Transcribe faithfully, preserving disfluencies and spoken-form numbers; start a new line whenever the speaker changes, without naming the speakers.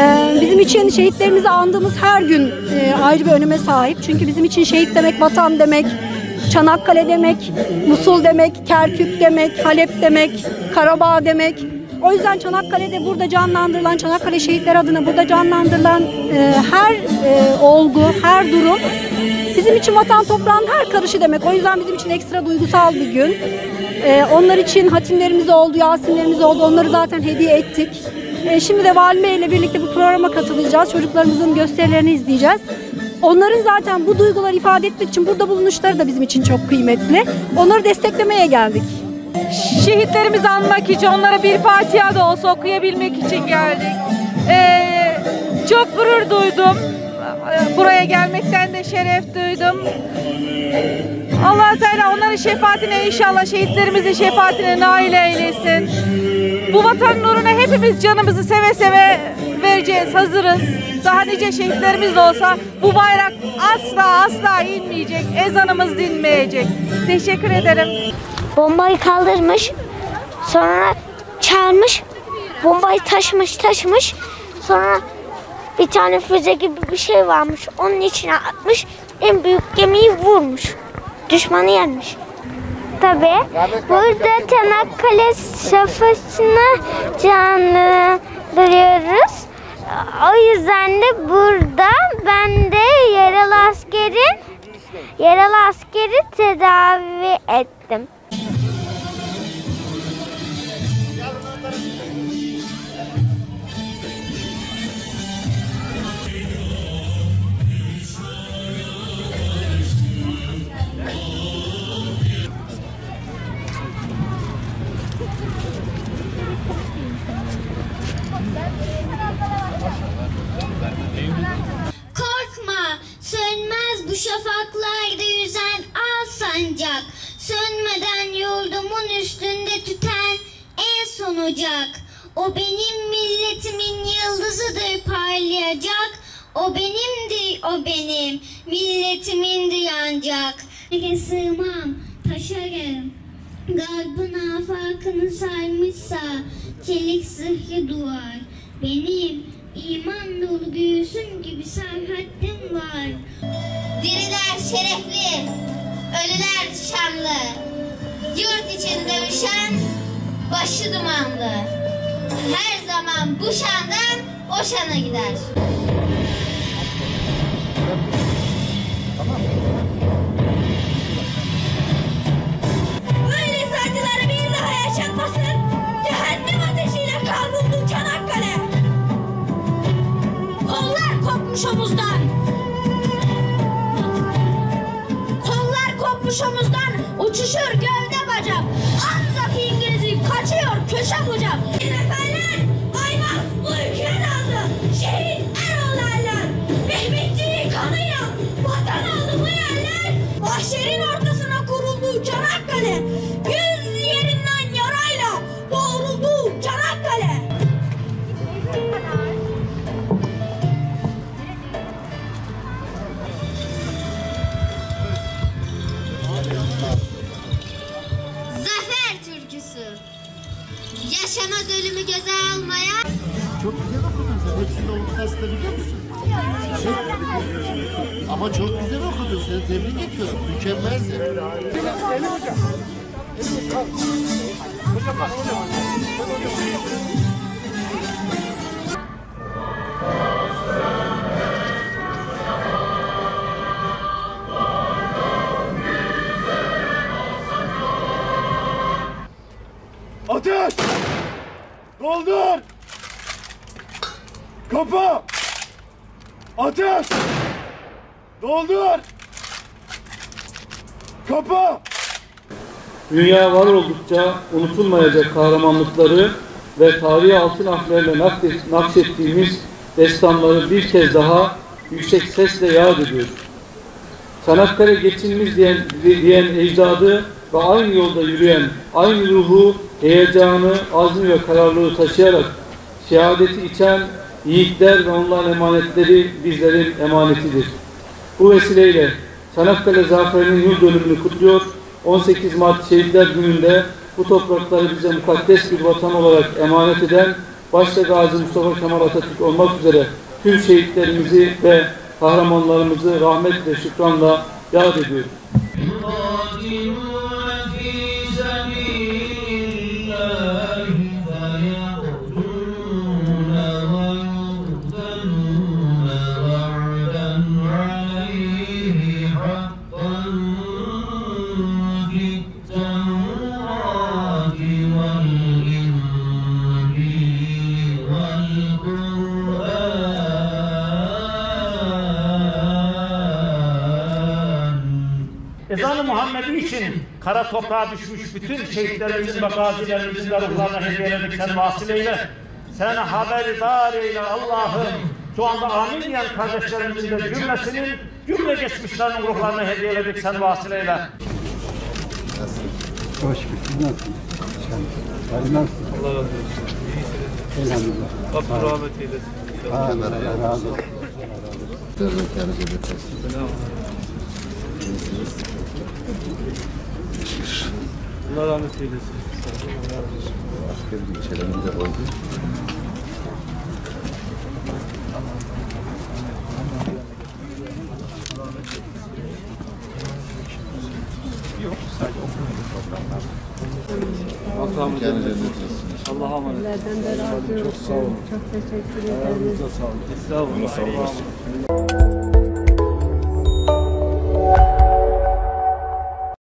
Ee, bizim için şehitlerimizi andığımız her gün e, ayrı bir öneme sahip. Çünkü bizim için şehit demek vatan demek, Çanakkale demek, Musul demek, Kerkük demek, Halep demek, Karabağ demek. O yüzden Çanakkale'de burada canlandırılan, Çanakkale şehitler adına burada canlandırılan e, her e, olgu, her durum bizim için vatan toprağın her karışı demek. O yüzden bizim için ekstra duygusal bir gün. E, onlar için hatimlerimiz oldu, yasinlerimiz oldu. Onları zaten hediye ettik. E, şimdi de Valim Bey ile birlikte bu programa katılacağız. Çocuklarımızın gösterilerini izleyeceğiz. Onların zaten bu duyguları ifade etmek için burada bulunuşları da bizim için çok kıymetli. Onları desteklemeye geldik.
Şehitlerimizi anmak için, onlara bir Fatiha da olsa okuyabilmek için geldik. Ee, çok gurur duydum. Buraya gelmekten de şeref duydum. Allah-u Teala onların şefaatine, inşallah şehitlerimizin şefaatine nail eylesin. Bu vatan nuruna hepimiz canımızı seve seve vereceğiz, hazırız. Daha nice şehitlerimiz de olsa bu bayrak asla asla inmeyecek, ezanımız dinmeyecek. Teşekkür ederim.
Bombayı kaldırmış, sonra çalmış, bombayı taşımış taşımış, sonra bir tane füze gibi bir şey varmış, onun içine atmış, en büyük gemiyi vurmuş, düşmanı yenmiş. Tabii burada Çanakkale Savaşı'nı canlandırıyoruz. O yüzden de burada ben de yaralı askerin yaralı askeri tedavi ettim.
Korkma, sönmez bu şafaklarda yüzen al sancak. Sönmeden yurdumun üstünde tüten en son ocak. O benim milletimin yıldızıdır parlayacak. O benimdir, o benim milletimindir ancak. Sığmam, taşarım. Garbın afakını sarmışsa çelik zırhlı duvar. Benim iman dolu göğsüm gibi serhattim var. Diriler şerefli, ölüler şanlı. Yurt için dövüşen başı dumanlı. Her zaman bu şandan o şana gider.
Böyle sancıları bir daha yaşatmasın. Cehennem ateşiyle kavruldu Çanakkale. Kollar kopmuş omuzdan. Kollar kopmuş omuzdan. Uçuşur gövde bacak. Anzak İngiliz'i kaçıyor köşe bucak. Neferler Aymaz bu ülkeye daldı. Şehit eroğlarlar. Mehmetçiği kanıyla vatan aldı bu yerler. Mahşerin ortasına kuruldu Çanakkale. Yüz yerinden yarayla doğruldu Çanakkale.
Zafer türküsü. Yaşamaz ölümü göze almayan.
Çok güzel okudun sen. Hepsini olmasını da biliyor musun? Ama çok güzel okudun. Seni tebrik ediyorum. Mükemmelsin.
Ateş! Doldur! Kapa! Ateş! Doldur! Kapa!
Dünya var oldukça unutulmayacak kahramanlıkları ve tarihi altın harflerle nakşettiğimiz destanları bir kez daha yüksek sesle yad ediyoruz. Çanakkale geçilmez diyen, diyen ecdadı ve aynı yolda yürüyen, aynı ruhu, heyecanı, azmi ve kararlılığı taşıyarak şehadeti içen yiğitler ve onların emanetleri bizlerin emanetidir. Bu vesileyle Çanakkale Zaferi'nin yıl dönümünü kutluyor. on sekiz Mart Şehitler Günü'nde bu toprakları bize mukaddes bir vatan olarak emanet eden başta Gazi Mustafa Kemal Atatürk olmak üzere tüm şehitlerimizi ve kahramanlarımızı rahmet ve şükranla yad ediyoruz.
Ezan-ı Muhammed'i için kara toprağa düşmüş bütün şehitlerimizin ve gazilerimizin de ruhlarına hediyeledik sen vasileyle. Sen haberdar eyle Allah'ım. Şu anda amin diyen kardeşlerimizin de cümlesinin, cümle geçmişlerinin ruhlarına hediyeledik sen vasileyle.
Hoş bulduk. Nasılsın?
Allah razı olsun.
Elhamdülillah.
Rabbim rahmet eylesin.
Allah razı olsun.
Allah rahmet eylesin.
Askerin içerisinde oldu.
Yok, sadece okumuyor programlar. Allah'a emanet.
Çok sağ olun. Çok teşekkür ederim.
Estağfurullah.